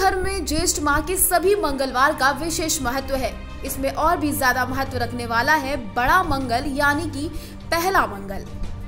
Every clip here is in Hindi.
धर्म में ज्येष्ठ माह के सभी मंगलवार का विशेष महत्व है। इसमें और भी ज्यादा महत्व रखने वाला है बड़ा मंगल यानी कि पहला मंगल।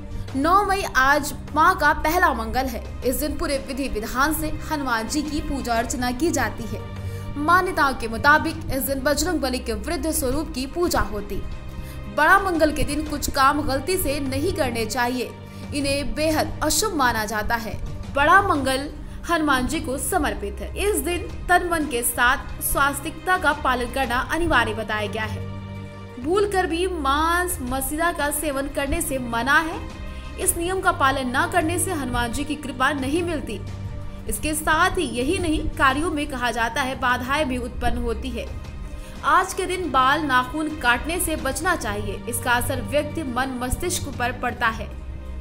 9 मई आज माह का पहला मंगल है। इस दिन पूरे विधि विधान से हनुमान जी की पूजा अर्चना की जाती है। मान्यताओं के मुताबिक इस दिन बजरंग बली के वृद्ध स्वरूप की पूजा होती। बड़ा मंगल के दिन कुछ काम गलती से नहीं करने चाहिए, इन्हें बेहद अशुभ माना जाता है। बड़ा मंगल हनुमान जी को समर्पित है। इस दिन तन मन के साथ स्वास्तिकता का पालन करना अनिवार्य बताया गया है। भूलकर भी मांस मदिरा का सेवन करने से मना है। इस नियम का पालन न करने से हनुमान जी की कृपा नहीं मिलती। इसके साथ ही यही नहीं, कार्यों में कहा जाता है बाधाएं भी उत्पन्न होती है। आज के दिन बाल नाखून काटने से बचना चाहिए। इसका असर व्यक्ति मन मस्तिष्क पर पड़ता है।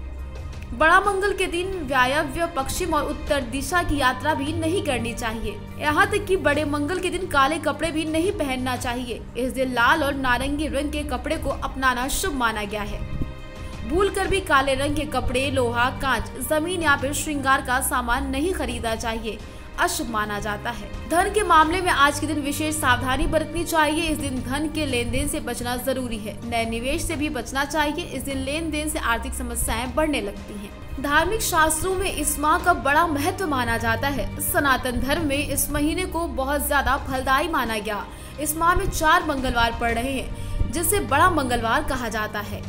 बड़ा मंगल के दिन वायव्य, पश्चिम और उत्तर दिशा की यात्रा भी नहीं करनी चाहिए। यहाँ तक कि बड़े मंगल के दिन काले कपड़े भी नहीं पहनना चाहिए। इस दिन लाल और नारंगी रंग के कपड़े को अपनाना शुभ माना गया है। भूलकर भी काले रंग के कपड़े, लोहा, कांच, जमीन या फिर श्रृंगार का सामान नहीं खरीदना चाहिए, अशुभ माना जाता है। धन के मामले में आज के दिन विशेष सावधानी बरतनी चाहिए। इस दिन धन के लेन देन से बचना जरूरी है। नए निवेश से भी बचना चाहिए। इस दिन लेन देन से आर्थिक समस्याएं बढ़ने लगती हैं। धार्मिक शास्त्रों में इस माह का बड़ा महत्व माना जाता है। सनातन धर्म में इस महीने को बहुत ज्यादा फलदायी माना गया। इस माह में 4 मंगलवार पड़ रहे हैं, जिसे बड़ा मंगलवार कहा जाता है।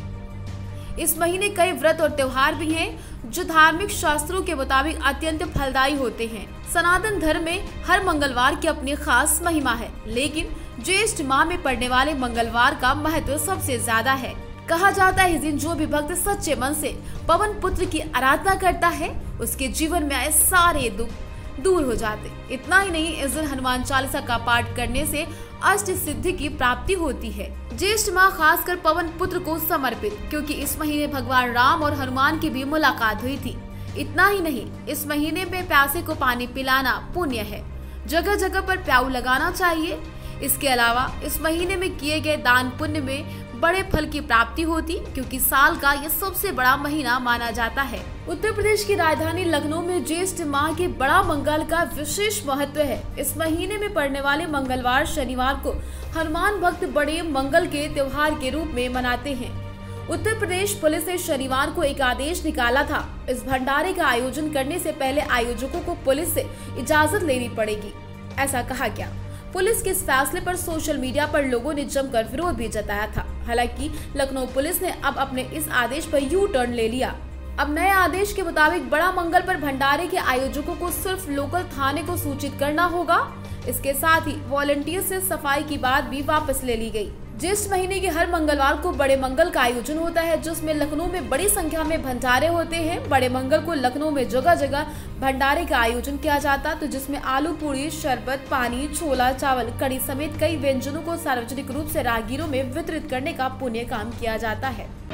इस महीने कई व्रत और त्योहार भी हैं, जो धार्मिक शास्त्रों के मुताबिक अत्यंत फलदायी होते हैं। सनातन धर्म में हर मंगलवार की अपनी खास महिमा है, लेकिन ज्येष्ठ माह में पड़ने वाले मंगलवार का महत्व सबसे ज्यादा है। कहा जाता है इस दिन जो भी भक्त सच्चे मन से पवन पुत्र की आराधना करता है, उसके जीवन में आए सारे दुख दूर हो जाते। इतना ही नहीं, इस दिन हनुमान चालीसा का पाठ करने से अष्ट सिद्धि की प्राप्ति होती है। ज्येष्ठ माह खासकर पवन पुत्र को समर्पित, क्योंकि इस महीने भगवान राम और हनुमान की भी मुलाकात हुई थी। इतना ही नहीं, इस महीने में प्यासे को पानी पिलाना पुण्य है। जगह जगह पर प्याऊ लगाना चाहिए। इसके अलावा इस महीने में किए गए दान पुण्य में बड़े फल की प्राप्ति होती, क्योंकि साल का यह सबसे बड़ा महीना माना जाता है। उत्तर प्रदेश की राजधानी लखनऊ में ज्येष्ठ माह के बड़ा मंगल का विशेष महत्व है। इस महीने में पड़ने वाले मंगलवार शनिवार को हनुमान भक्त बड़े मंगल के त्योहार के रूप में मनाते हैं। उत्तर प्रदेश पुलिस ने शनिवार को एक आदेश निकाला था। इस भंडारे का आयोजन करने से पहले आयोजकों को पुलिस से इजाजत लेनी पड़ेगी, ऐसा कहा गया। पुलिस के इस फैसले पर सोशल मीडिया पर लोगों ने जमकर विरोध भी जताया था। हालांकि लखनऊ पुलिस ने अब अपने इस आदेश पर यू टर्न ले लिया। अब नए आदेश के मुताबिक बड़ा मंगल पर भंडारे के आयोजकों को सिर्फ लोकल थाने को सूचित करना होगा। इसके साथ ही वॉलंटियर से सफाई की बात भी वापस ले ली गई। ज्येष्ठ महीने के हर मंगलवार को बड़े मंगल का आयोजन होता है, जिसमें लखनऊ में बड़ी संख्या में भंडारे होते हैं। बड़े मंगल को लखनऊ में जगह जगह भंडारे का आयोजन किया जाता, तो जिसमें आलू पूरी, शरबत, पानी, छोला, चावल, कढ़ी समेत कई व्यंजनों को सार्वजनिक रूप से राहगीरों में वितरित करने का पुण्य काम किया जाता है।